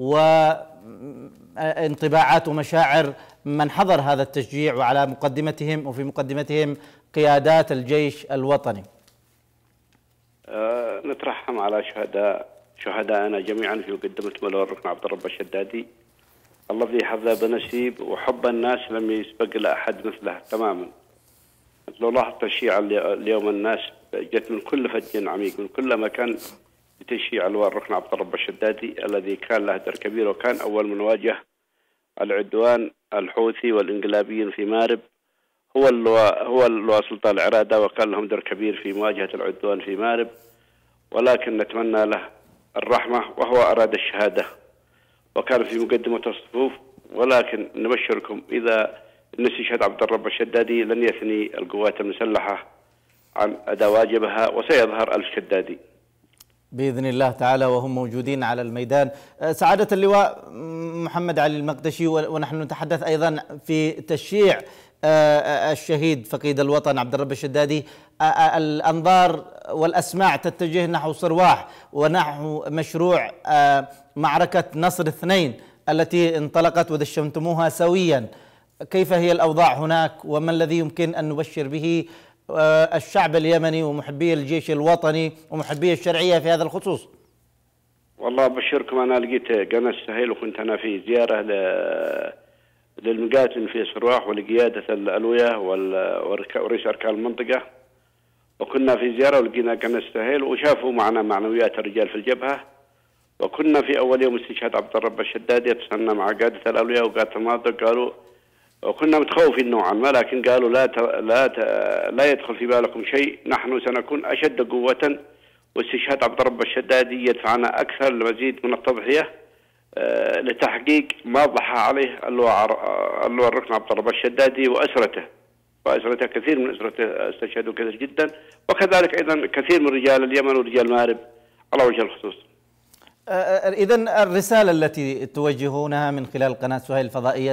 وانطباعات ومشاعر من حضر هذا التشجيع، وعلى مقدمتهم وفي مقدمتهم قيادات الجيش الوطني؟ أه نترحم على شهداء شهدائنا جميعا في مقدمة اللواء الركن عبد الرب الشدادي الذي حظى بنسيب وحب الناس لم يسبق لأحد مثله تماما. لو لاحظت تشييع اليوم الناس جت من كل فج عميق من كل مكان بتشييع اللواء الركن عبد الرب الشدادي الذي كان له دور كبير، وكان أول من واجه العدوان الحوثي والإنقلابيين في مارب. هو اللواء هو اللواء سلطان العرادة، وكان لهم دور كبير في مواجهة العدوان في مارب، ولكن نتمنى له الرحمة وهو أراد الشهادة وكان في مقدمة الصفوف. ولكن نبشركم إذا أن استشهاد عبد الرب الشدادي لن يثني القوات المسلحة عن أداء واجبها، وسيظهر الشدادي بإذن الله تعالى وهم موجودين على الميدان. سعادة اللواء محمد علي المقدشي، ونحن نتحدث أيضا في تشييع الشهيد فقيد الوطن عبد الرب الشدادي، الأنظار والأسماع تتجه نحو صرواح ونحو مشروع معركة نصر اثنين التي انطلقت ودشمتموها سويا. كيف هي الأوضاع هناك، وما الذي يمكن أن نبشر به الشعب اليمني ومحبي الجيش الوطني ومحبي الشرعية في هذا الخصوص؟ والله أبشركم، أنا لقيت قناة السهيل وكنت أنا في زيارة للمقاتل في صرواح ولقيادة الألوية ورئيس أركان المنطقة، وكنا في زيارة ولقينا قناة السهيل وشافوا معنا معنويات الرجال في الجبهة. وكنا في أول يوم استشهاد عبد الرب الشدادي اتصلنا مع قادة الألوية وقادة المناطق، قالوا وكنا متخوفين نوعا ما، لكن قالوا لا ت... لا ت... لا يدخل في بالكم شيء، نحن سنكون أشد قوة، واستشهاد عبد الرب الشدادي يدفعنا أكثر لمزيد من التضحية أه لتحقيق ما ضحى عليه اللواء الركن عبد الرب الشدادي وأسرته وأسرته كثير من أسرته استشهدوا كثير جدا، وكذلك أيضا كثير من رجال اليمن ورجال مارب على وجه الخصوص. إذن الرسالة التي توجهونها من خلال قناة سهيل الفضائية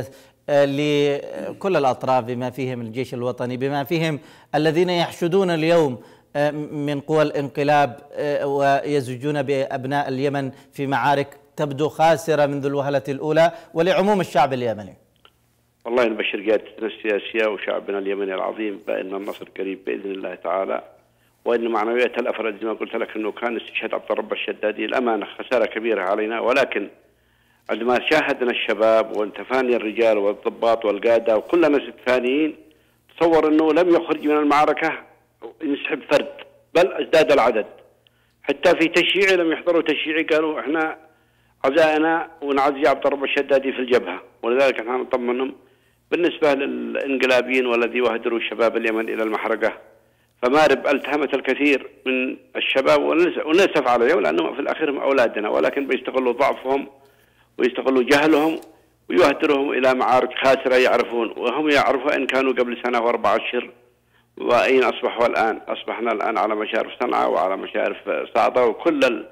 لكل الأطراف بما فيهم الجيش الوطني، بما فيهم الذين يحشدون اليوم من قوى الانقلاب ويزجون بأبناء اليمن في معارك تبدو خاسرة منذ الوهلة الأولى، ولعموم الشعب اليمني. والله نبشر قيادتنا السياسية وشعبنا اليمني العظيم بأن النصر قريب بإذن الله تعالى، وأن معنويات الأفراد زي ما قلت لك أنه كان استشهاد عبد الرب الشدادي الأمانة خسارة كبيرة علينا، ولكن عندما شاهدنا الشباب وانتفاني الرجال والضباط والقادة وكل الناس الثانيين، تصور أنه لم يخرج من المعركة ينسحب فرد، بل ازداد العدد. حتى في تشييعي لم يحضروا تشييعي، قالوا احنا عزائنا ونعزي عبد الرب الشدادي في الجبهة، ولذلك احنا نطمنهم. بالنسبة للانقلابيين والذي وهدروا شباب اليمن إلى المحرقة، فمارب التهمت الكثير من الشباب ونسف عليهم، لأنهم في الأخير هم أولادنا، ولكن بيستغلوا ضعفهم ويستغلوا جهلهم ويهدرهم إلى معارك خاسرة يعرفون، وهم يعرفوا إن كانوا قبل سنة وأربعة أشهر وأين أصبحوا الآن. أصبحنا الآن على مشارف صنعاء وعلى مشارف صعدة، وكل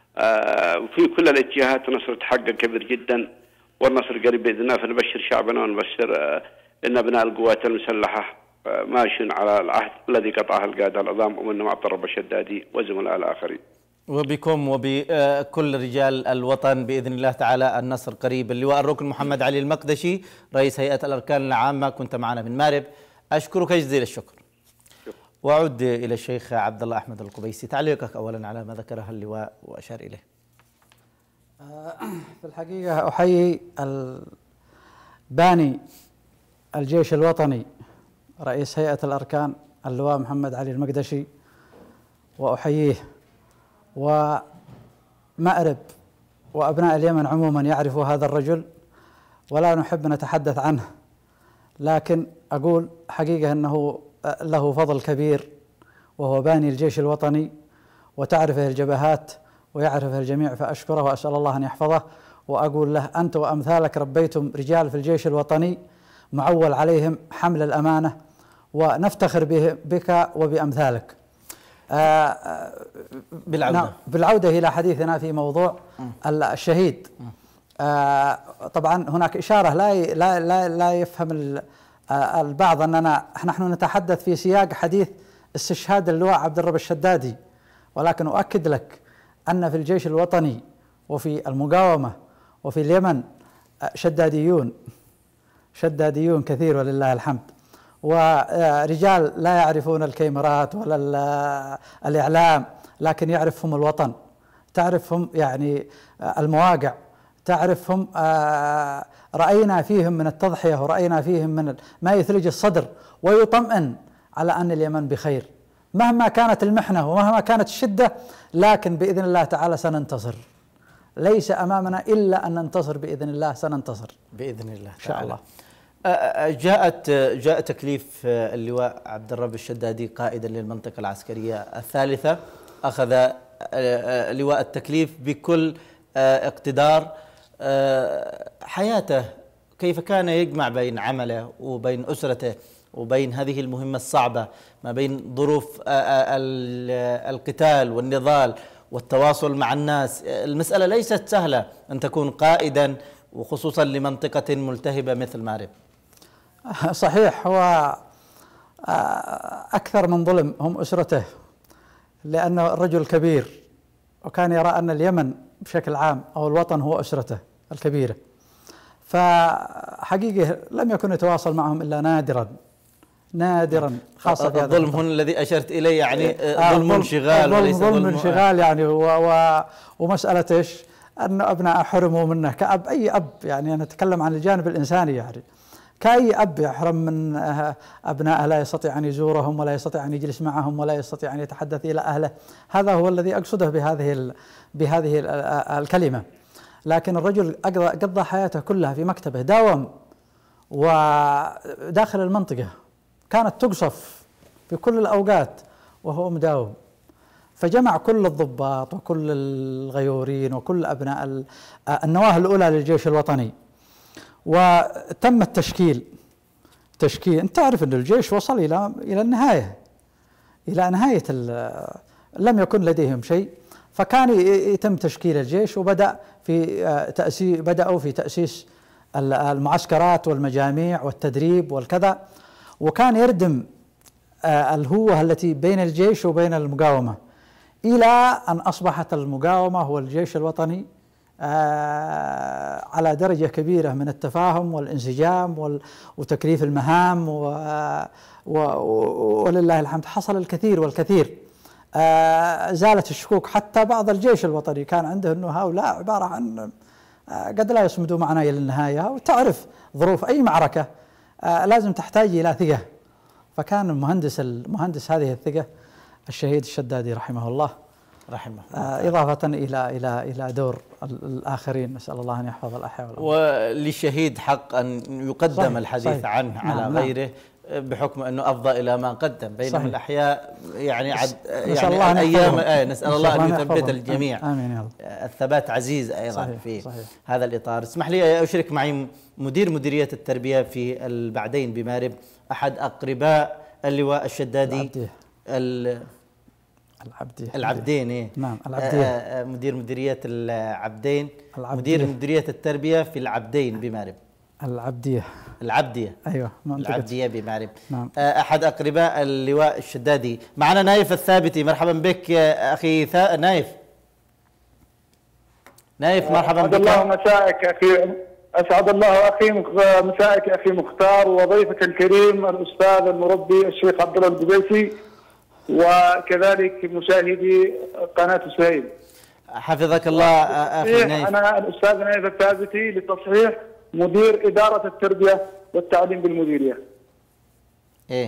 في كل الاتجاهات نصر تحقق كبير جدا، والنصر قريب بإذن الله. فنبشر شعبنا ونبشر إن أبناء القوات المسلحة ماشيين على العهد الذي قطعه القادة العظام، ومنهم عبد الرب الشدادي وزملاء الآخرين. وبكم وبكل رجال الوطن بإذن الله تعالى النصر قريب. اللواء الركن محمد علي المقدشي رئيس هيئة الأركان العامة، كنت معنا من مارب، أشكرك جزيل الشكر. وأعود إلى الشيخ عبد الله أحمد القبيسي، تعليقك أولا على ما ذكره اللواء وأشار إليه. في الحقيقة أحيي باني الجيش الوطني رئيس هيئة الأركان اللواء محمد علي المقدشي، وأحييه، ومأرب وأبناء اليمن عموما يعرفوا هذا الرجل ولا نحب نتحدث عنه، لكن أقول حقيقة أنه له فضل كبير، وهو باني الجيش الوطني وتعرفه الجبهات ويعرفه الجميع، فأشكره وأسأل الله أن يحفظه. وأقول له أنت وأمثالك ربيتم رجال في الجيش الوطني معول عليهم حمل الأمانة، ونفتخر بك وبأمثالك. بالعودة بالعودة إلى حديثنا في موضوع الشهيد. طبعا هناك إشارة لا لا لا, لا يفهم البعض أننا نحن نتحدث في سياق حديث استشهاد اللواء عبد الرب الشدادي، ولكن أؤكد لك أن في الجيش الوطني وفي المقاومة وفي اليمن شداديون شداديون كثير ولله الحمد، ورجال لا يعرفون الكاميرات ولا الإعلام، لكن يعرفهم الوطن، تعرفهم يعني المواقع، تعرفهم رأينا فيهم من التضحية، ورأينا فيهم من ما يثلج الصدر ويطمئن على أن اليمن بخير مهما كانت المحنة ومهما كانت الشدة، لكن بإذن الله تعالى سننتصر. ليس أمامنا إلا أن ننتصر بإذن الله، سننتصر بإذن الله إن شاء الله. جاءت جاء تكليف اللواء عبد الرب الشدادي قائدا للمنطقة العسكرية الثالثة، أخذ لواء التكليف بكل اقتدار. حياته كيف كان يجمع بين عمله وبين أسرته وبين هذه المهمة الصعبة، ما بين ظروف القتال والنضال والتواصل مع الناس؟ المسألة ليست سهلة أن تكون قائدا وخصوصا لمنطقة ملتهبة مثل مارب. صحيح، هو أكثر من ظلم هم أسرته، لأنه الرجل كبير وكان يرى أن اليمن بشكل عام أو الوطن هو أسرته الكبيرة، فحقيقة لم يكن يتواصل معهم إلا نادرا نادرا، خاصة في الظلم هنا الذي أشرت إليه، يعني ظلم انشغال وليس ظلم انشغال يعني و ومسألة إيش؟ أن أبناء حرموا منه كأب، أي أب، يعني أنا أتكلم عن الجانب الإنساني، يعني كأي أب يحرم من أبنائه، لا يستطيع أن يزورهم ولا يستطيع أن يجلس معهم ولا يستطيع أن يتحدث إلى أهله. هذا هو الذي أقصده بهذه بهذه الكلمة. لكن الرجل قضى حياته كلها في مكتبه، داوم وداخل المنطقة كانت تقصف في كل الأوقات وهو مداوم، فجمع كل الضباط وكل الغيورين وكل أبناء النواة الأولى للجيش الوطني، وتم التشكيل تشكيل أنت تعرف أن الجيش وصل إلى إلى النهاية إلى نهاية لم يكن لديهم شيء، فكان يتم تشكيل الجيش، وبدأ في تأسيس بدأوا في تأسيس المعسكرات والمجاميع والتدريب والكذا، وكان يردم الهوة التي بين الجيش وبين المقاومة، إلى أن أصبحت المقاومة هو الجيش الوطني على درجة كبيرة من التفاهم والانسجام وتكليف المهام، ولله الحمد حصل الكثير والكثير. زالت الشكوك، حتى بعض الجيش الوطني كان عنده أنه هؤلاء عبارة عن قد لا يصمدوا معنا إلى النهاية، وتعرف ظروف أي معركة لازم تحتاج إلى ثقة، فكان المهندس المهندس هذه الثقة الشهيد الشدادي رحمه الله رحمه الله، إضافة إلى إلى إلى دور الآخرين، نسأل الله أن يحفظ الأحياء والأموات. وللشهيد حق أن يقدم صحيح الحديث صحيح عنه على نعم غيره بحكم أنه أفضى إلى ما قدم، بينما صحيح الأحياء يعني عد يعني الله أيام آه نسأل الله أن يثبت الجميع. آمين يا رب. الثبات عزيز أيضا صحيح في صحيح. هذا الإطار. اسمح لي أشرك معي مدير مديرية التربية في البعدين بمارب، أحد أقرباء اللواء الشدادي العبدية العبدية العبدين إيه؟ نعم العبدية. آه مدير مديرية العبدين العبدية. مدير مديرية التربية في العبدين بمارب. العبدية العبدية أيوة العبدية بمارب. نعم. آه أحد أقرباء اللواء الشدادي. معنا نايف الثابتي، مرحبا بك يا أخي ثا... نايف نايف مرحبا بك. أسعد الله مساءك أخي أسعد الله أخي مساءك أخي مختار، وضيفك الكريم الأستاذ المربي الشيخ عبد الله القبيسي، وكذلك مشاهدي قناة سهيل. حفظك الله أخي نايف. أنا الأستاذ نايف الثابتي لتصحيح مدير إدارة التربية والتعليم بالمديرية. إيه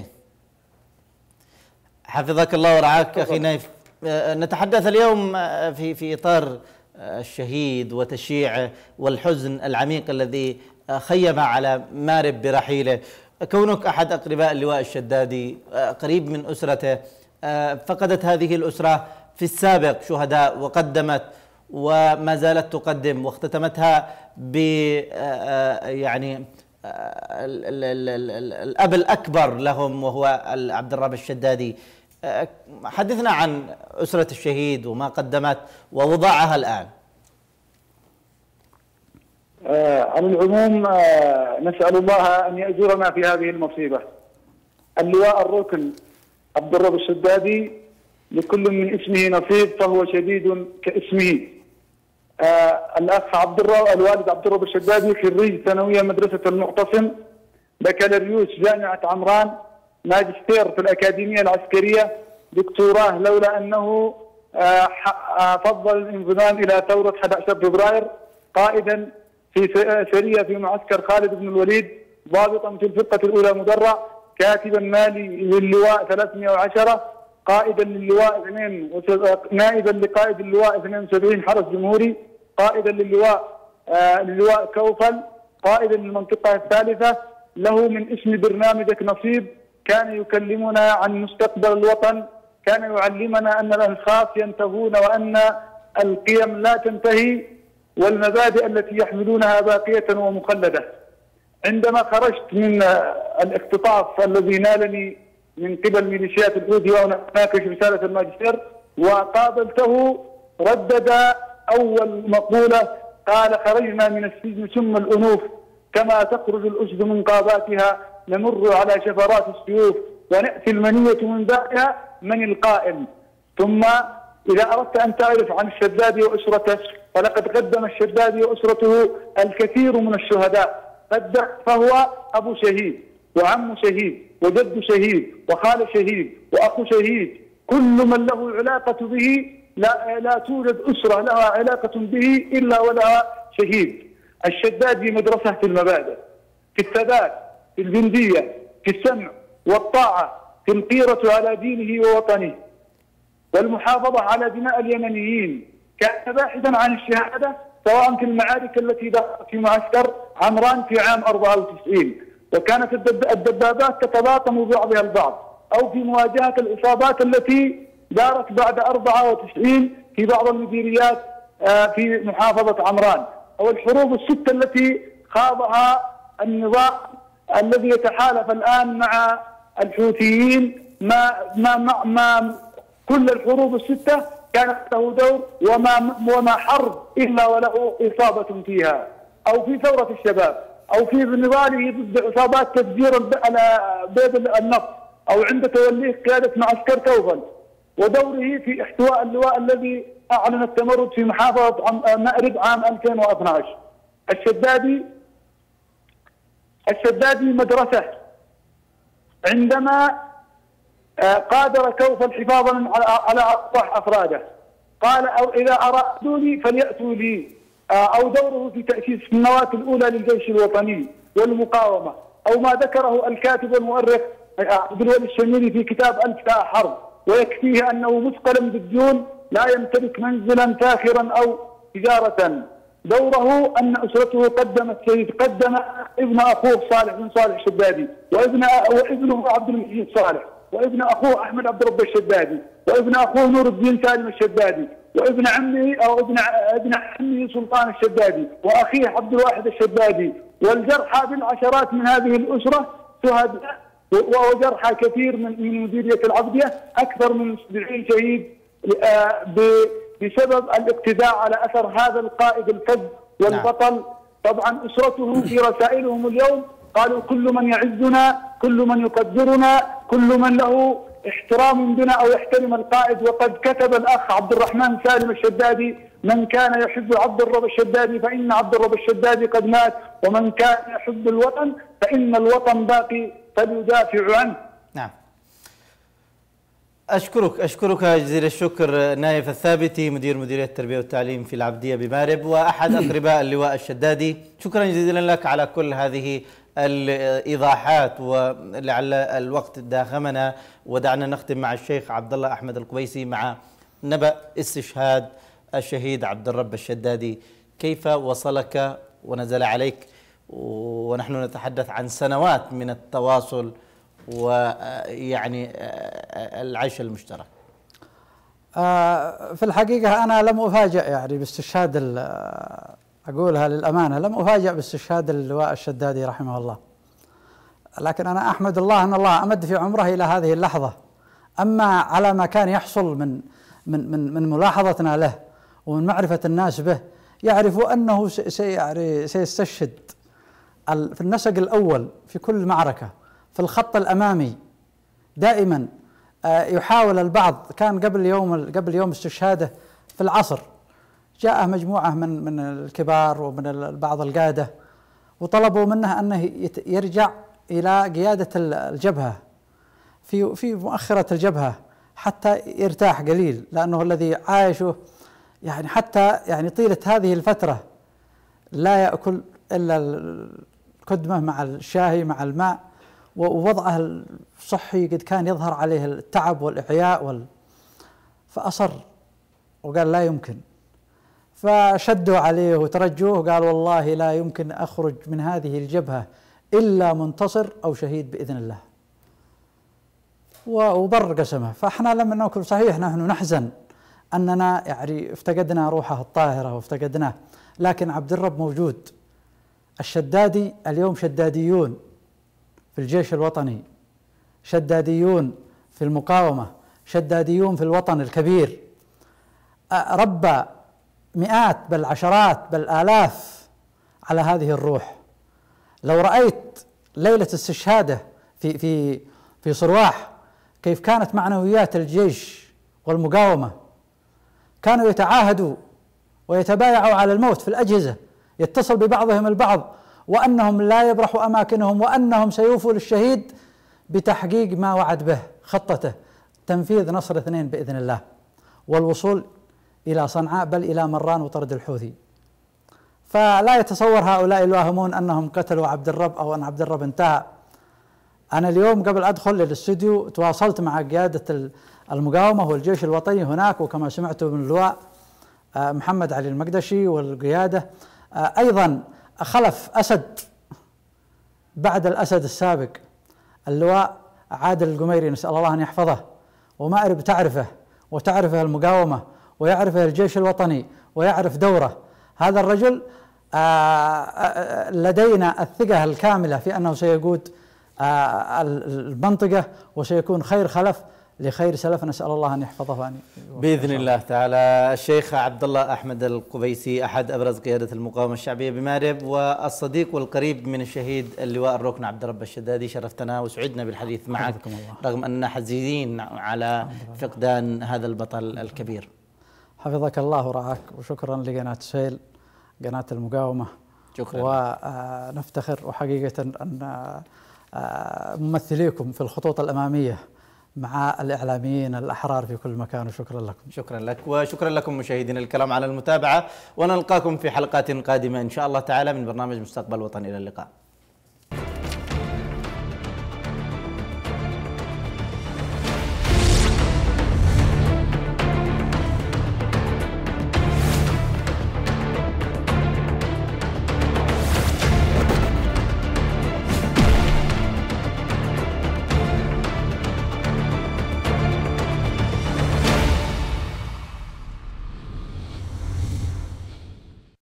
حفظك الله ورعاك أخي نايف. نتحدث اليوم في في إطار الشهيد وتشييعه والحزن العميق الذي خيم على مارب برحيله. كونك أحد أقرباء اللواء الشدادي، قريب من أسرته، فقدت هذه الأسرة في السابق شهداء وقدمت وما زالت تقدم، واختتمتها ب يعني الأب الأكبر لهم وهو عبد الرب الشدادي. حدثنا عن أسرة الشهيد وما قدمت ووضعها الآن. آه على العموم آه نسأل الله أن يأجرنا في هذه المصيبة. اللواء الركن عبد الرب الشدادي لكل من اسمه نصيب، فهو شديد كاسمه. آه الأخ عبد الرب الوالد عبد الرب الشدادي خريج ثانوية مدرسة المعتصم، بكالوريوس جامعة عمران، ماجستير في الأكاديمية العسكرية، دكتوراه لولا أنه آه فضل الانضمام إلى ثورة أحد عشر فبراير، قائدا في سرية في معسكر خالد بن الوليد، ضابطا في الفرقة الأولى مدرع، كاتبا مالي للواء ثلاثمئة وعشرة، قائدا للواء اثنين نائبا لقائد اللواء اثنين وسبعين حرس جمهوري، قائدا للواء آه للواء كوفل، قائدا للمنطقة الثالثة. له من اسم برنامجك نصيب، كان يكلمنا عن مستقبل الوطن، كان يعلمنا أن الأشخاص ينتهون وأن القيم لا تنتهي، والمبادئ التي يحملونها باقية ومخلدة. عندما خرجت من الاختطاف الذي نالني من قبل ميليشيات الحوثي وأناقش رسالة الماجستير، وقابلته ردد أول مقولة، قال: خرجنا من السجن ثم الأنوف، كما تخرج الأسد من قاباتها نمر على شفرات السيوف ونأتي المنية من بعدها من القائم. ثم إذا أردت أن تعرف عن الشدادي وأسرته، فلقد قدم الشدادي وأسرته الكثير من الشهداء، قد فهو أبو شهيد وعم شهيد وجد شهيد وخال شهيد وأخو شهيد، كل من له علاقة به، لا, لا توجد أسرة لها علاقة به إلا ولها شهيد. الشدادي مدرسة في المبادئ، في الثبات، في الجندية، في السمع والطاعة، في القيرة على دينه ووطنه، والمحافظة على دماء اليمنيين. كان باحثا عن الشهادة سواء في المعارك التي دارت في معسكر عمران في عام أربعة وتسعين، وكانت الدبابات تتلاطم ببعضها البعض، أو في مواجهة الإصابات التي دارت بعد أربعة وتسعين في بعض المديريات في محافظة عمران، أو الحروب الستة التي خاضها النظام الذي يتحالف الآن مع الحوثيين. ما ما ما, ما كل الحروب الستة كانت له دور، وما وما حرب إلا وله إصابة فيها، أو في ثورة الشباب، أو في نضاله ضد عصابات تفجير بيض النفط، أو عند توليه قيادة معسكر توفل، ودوره في احتواء اللواء الذي أعلن التمرد في محافظة مأرب عام ألفين واثني عشر. الشدادي الشدادي مدرسة عندما قادر كوفل حفاظا على أرواح أفراده، قال أو إذا أرادوني فليأتوا لي، أو دوره في تأسيس النواة الأولى للجيش الوطني والمقاومة، أو ما ذكره الكاتب والمؤرخ عبد الولي الشميري في كتاب ألف ساعة حرب، ويكفيه أنه مثقل بالديون لا يمتلك منزلا فاخرا أو تجارة. دوره أن أسرته قدمت شهيد، قدم ابن أخوه صالح بن صالح الشدادي، وابن وابنه عبد المجيد صالح، وابن أخوه أحمد عبد رب الشدادي، وابن أخوه نور الدين سالم الشدادي، وابن عمه أو ابن ابن عمه سلطان الشدادي، وأخيه عبد الواحد الشدادي، والجرحى بالعشرات من هذه الأسرة شهداء، وجرحى كثير من من مديرية العبدية، أكثر من سبعين شهيد بسبب الاقتداء على أثر هذا القائد الفذ والبطل. طبعا أسرته في رسائلهم اليوم قالوا كل من يعزنا، كل من يقدرنا، كل من له احترام بنا أو يحترم القائد. وقد كتب الأخ عبد الرحمن سالم الشدادي: من كان يحب عبد الرب الشدادي فإن عبد الرب الشدادي قد مات، ومن كان يحب الوطن فإن الوطن باقي فليدافع عنه. نعم. أشكرك أشكرك جزيل الشكر نايف الثابتي، مدير مديرية التربية والتعليم في العبدية بمارب، وأحد أقرباء اللواء الشدادي. شكرا جزيلا لك على كل هذه الإيضاحات، ولعل الوقت داهمنا، ودعنا نختم مع الشيخ عبد الله أحمد القبيسي مع نبأ استشهاد الشهيد عبد الرب الشدادي. كيف وصلك ونزل عليك ونحن نتحدث عن سنوات من التواصل ويعني العيش المشترك؟ في الحقيقة أنا لم أفاجأ يعني باستشهاد، أقولها للأمانة، لم أفاجأ باستشهاد اللواء الشدادي رحمه الله، لكن أنا أحمد الله أن الله أمد في عمره إلى هذه اللحظة. أما على ما كان يحصل من من من من ملاحظتنا له ومن معرفة الناس به، يعرفوا أنه سيستشهد في النسق الأول في كل معركة، في الخط الأمامي دائما. يحاول البعض، كان قبل يوم قبل يوم استشهاده في العصر جاء مجموعة من من الكبار ومن بعض القادة وطلبوا منه أنه يرجع إلى قيادة الجبهة في في مؤخرة الجبهة حتى يرتاح قليل، لأنه الذي عايشه يعني حتى يعني طيلة هذه الفترة لا يأكل إلا الكدمة مع الشاهي مع الماء، ووضعه الصحي قد كان يظهر عليه التعب والإعياء وال... فأصر وقال لا يمكن، فشدوا عليه وترجوه، قال والله لا يمكن أخرج من هذه الجبهة إلا منتصر أو شهيد بإذن الله، وبر قسمه. فإحنا لما نأكل صحيح نحن نحزن أننا يعني افتقدنا روحه الطاهرة وافتقدناه، لكن عبد الرب موجود. الشدادي اليوم شداديون في الجيش الوطني، شداديون في المقاومة، شداديون في الوطن الكبير، ربى مئات بل عشرات بل آلاف على هذه الروح. لو رأيت ليلة استشهاده في في في صرواح كيف كانت معنويات الجيش والمقاومة، كانوا يتعاهدوا ويتبايعوا على الموت في الأجهزة، يتصل ببعضهم البعض وأنهم لا يبرحوا أماكنهم، وأنهم سيوفوا للشهيد بتحقيق ما وعد به، خطته تنفيذ نصر اثنين بإذن الله والوصول إلى صنعاء بل إلى مران وطرد الحوثي. فلا يتصور هؤلاء الواهمون أنهم قتلوا عبد الرب أو أن عبد الرب انتهى. أنا اليوم قبل أدخل للاستوديو تواصلت مع قيادة المقاومة والجيش الوطني هناك، وكما سمعتوا من اللواء محمد علي المقدشي والقيادة أيضا خلف أسد بعد الأسد السابق اللواء عادل القميري، نسأل الله أن يحفظه، ومأرب تعرفه وتعرفه المقاومة ويعرفه الجيش الوطني ويعرف دوره. هذا الرجل لدينا الثقة الكاملة في أنه سيقود المنطقة وسيكون خير خلف لخير سلف، نسأل الله أن يحفظه وأن بإذن الله تعالى. الشيخ عبد الله أحمد القبيسي أحد أبرز قيادة المقاومة الشعبية بمأرب، والصديق والقريب من الشهيد اللواء الركن عبد الرب الشدادي، شرفتنا وسعدنا بالحديث معك رغم أننا حزينين على فقدان هذا البطل الكبير. حفظك الله ورعاك، وشكرا لقناة سهيل قناة المقاومة. شكرا. ونفتخر وحقيقة أن ممثليكم في الخطوط الأمامية مع الإعلاميين الأحرار في كل مكان، وشكرا لكم. شكرا لك وشكرا لكم مشاهدينا الكرام على المتابعة، ونلقاكم في حلقات قادمة إن شاء الله تعالى من برنامج مستقبل وطن. إلى اللقاء.